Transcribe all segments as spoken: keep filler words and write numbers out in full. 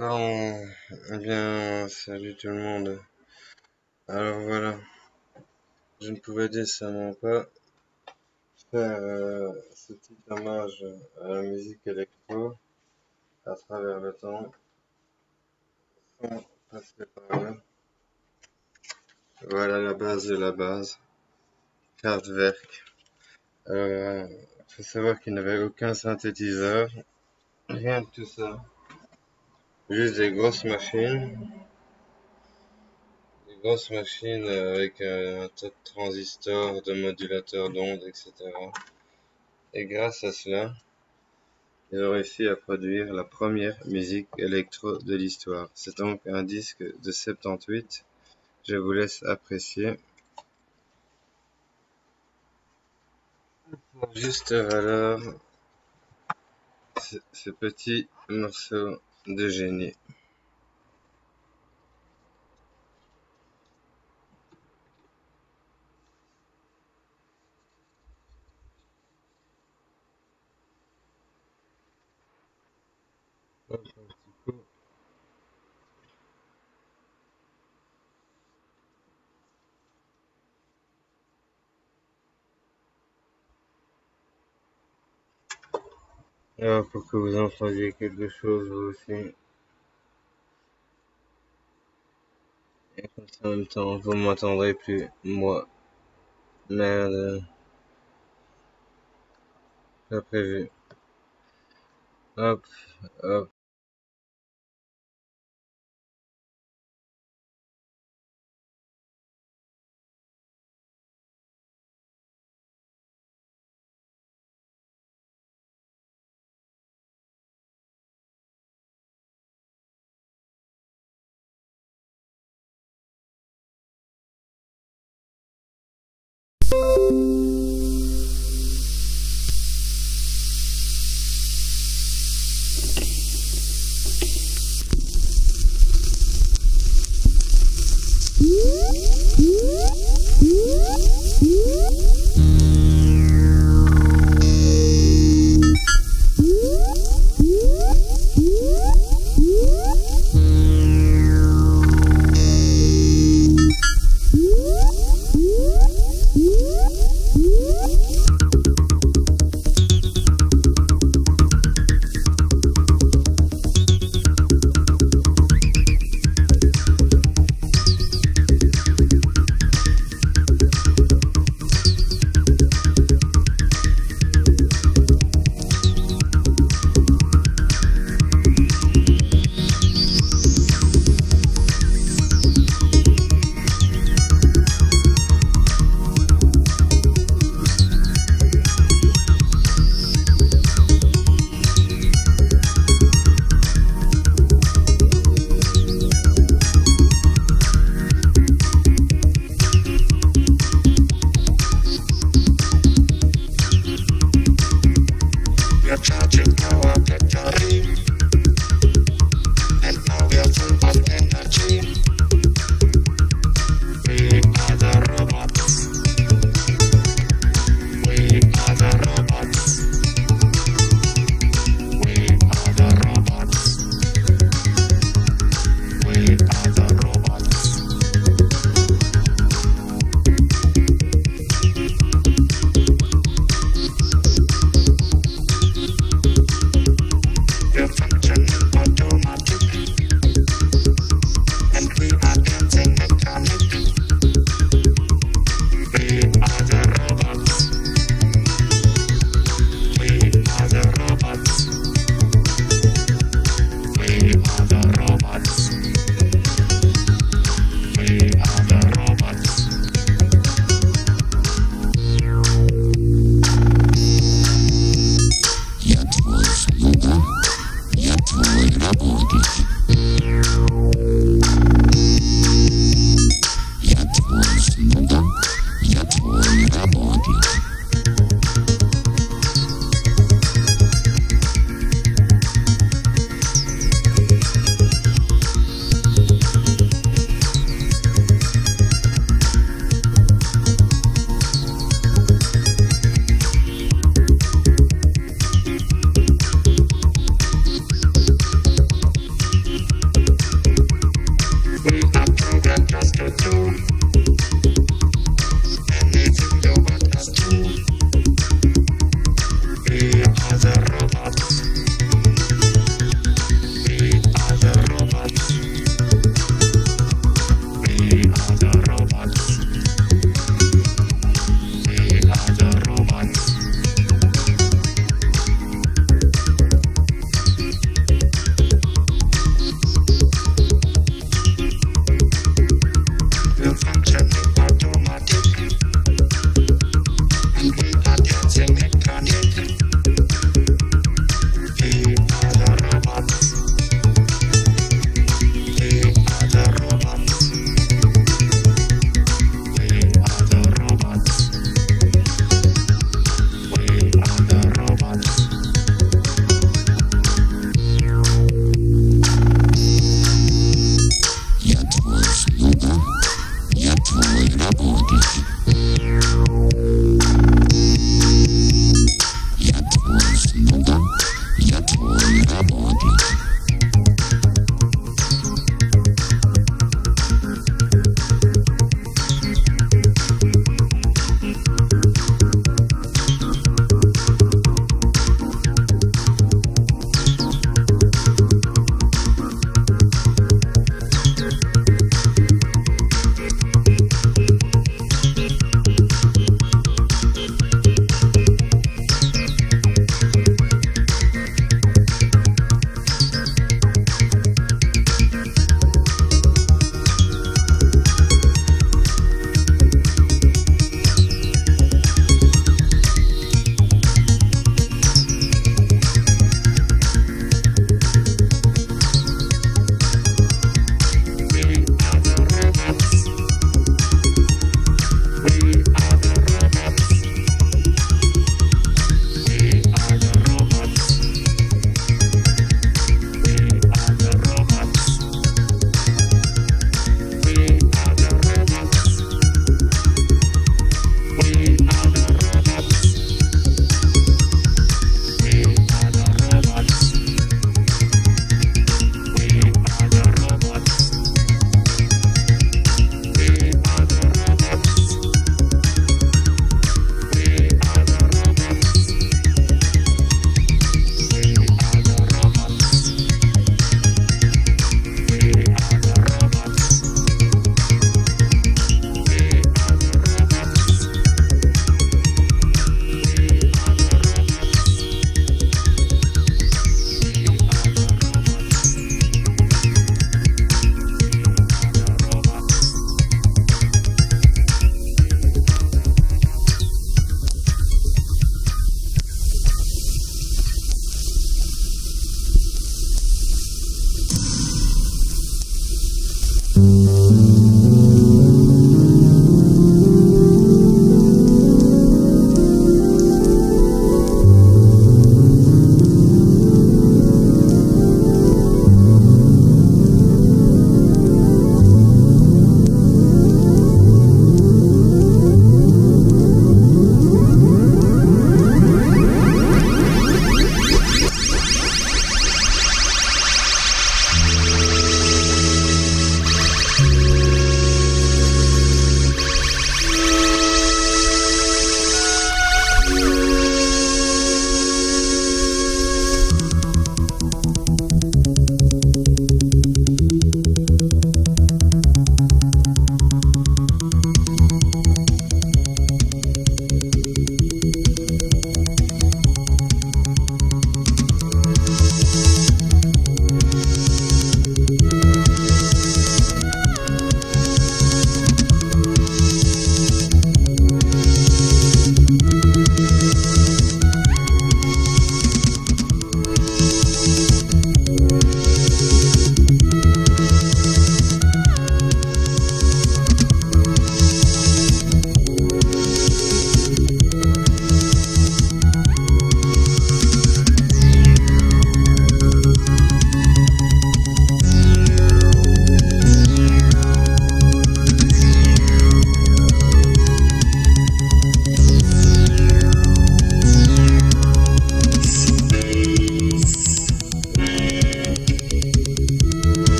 Non, eh bien, salut tout le monde. Alors voilà, je ne pouvais décemment pas faire euh, ce petit hommage à la musique électro à travers le temps sans passer par là. Voilà la base de la base, Kraftwerk. Euh, faut savoir qu'il n'avait aucun synthétiseur, rien de tout ça, juste des grosses machines, des grosses machines avec euh, un tas de transistors, de modulateurs d'ondes, et cetera. Et grâce à cela, ils ont réussi à produire la première musique électro de l'histoire. C'est donc un disque de soixante-dix-huit. Je vous laisse apprécier. Pour juste valeur, ce, ce petit morceau de génie. Hop, un petit coup. Alors, pour que vous entendiez quelque chose vous aussi. Et comme ça, en même temps, vous m'entendrez plus, moi. Merde, pas prévu. Hop, hop.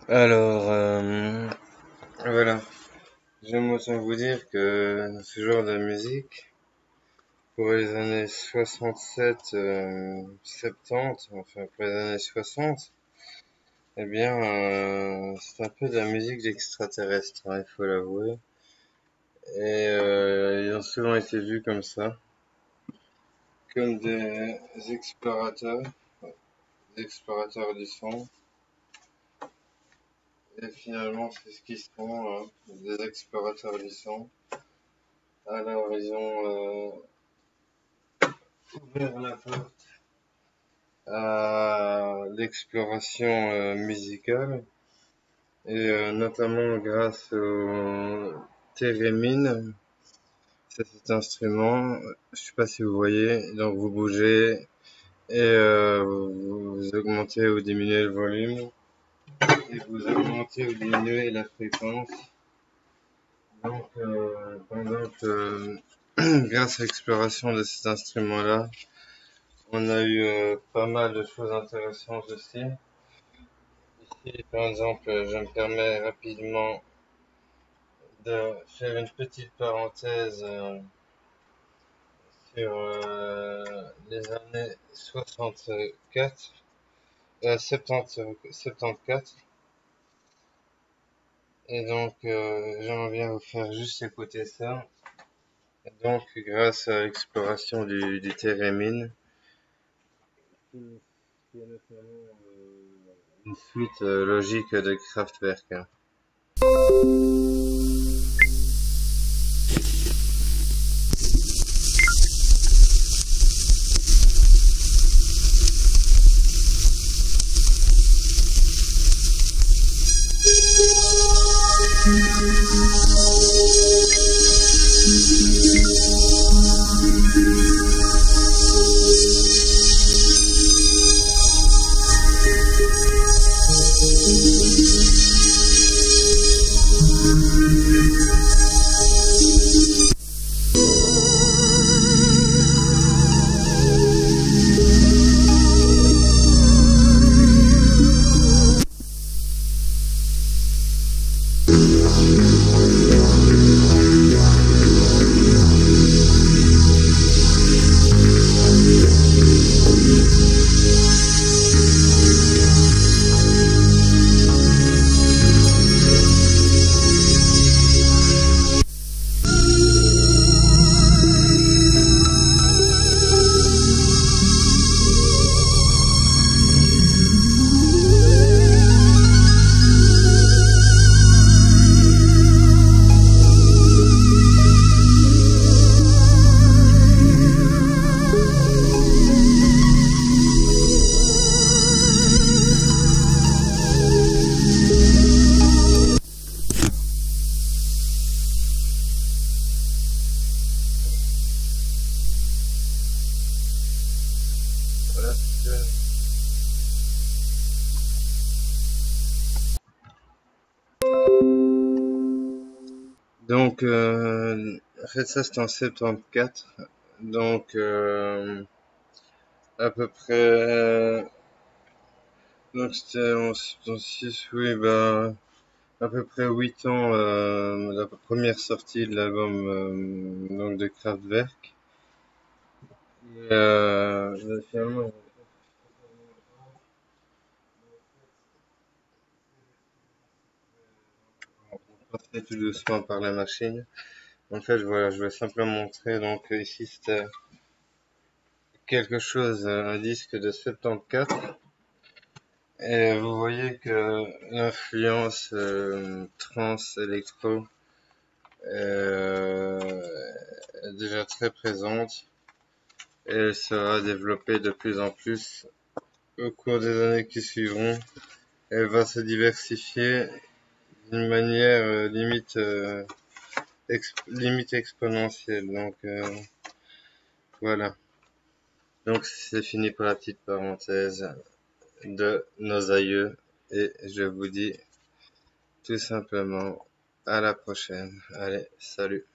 Alors, euh, voilà. J'aime autant vous dire que ce genre de musique, pour les années soixante-sept, euh, soixante-dix, enfin pour les années soixante, eh bien, euh, c'est un peu de la musique d'extraterrestre, hein, il faut l'avouer. Et euh, ils ont souvent été vus comme ça, comme des explorateurs, des explorateurs du son. Et finalement, c'est ce qu'ils sont, hein, des explorateurs du son. Alors, ils ont euh, ouvert la porte à l'exploration euh, musicale, et euh, notamment grâce au thérémine. C'est cet instrument, je sais pas si vous voyez, donc vous bougez et euh, vous, vous augmentez ou diminuez le volume, et vous augmentez ou diminuez la fréquence. Donc, euh, par exemple, euh, grâce à l'exploration de cet instrument-là, on a eu euh, pas mal de choses intéressantes aussi. Ici, par exemple, je me permets rapidement de faire une petite parenthèse euh, sur euh, les années soixante-quatre, euh, soixante-dix, soixante-quatorze. Et donc, euh, j'aimerais bien vous faire juste écouter ça. Et donc, grâce à l'exploration du, du thérémine, qui est notamment euh, une suite euh, logique de Kraftwerk, hein. Voilà. Donc, euh, en fait, ça c'était en soixante-quatorze. Donc, euh, à peu près, euh, donc c'était en soixante-six, oui, bah, à peu près huit ans, euh, la première sortie de l'album euh, donc de Kraftwerk. Et, euh, bah, finalement, on passait tout doucement par la machine. En fait, voilà, je vais simplement montrer. Donc ici, c'était quelque chose, un disque de soixante-quatorze. Et vous voyez que l'influence euh, trans électro euh, est déjà très présente, et elle sera développée de plus en plus au cours des années qui suivront. Elle va se diversifier d'une manière euh, limite euh, exp limite exponentielle. Donc euh, voilà. Donc c'est fini pour la petite parenthèse de nos aïeux, et je vous dis tout simplement à la prochaine. Allez, salut.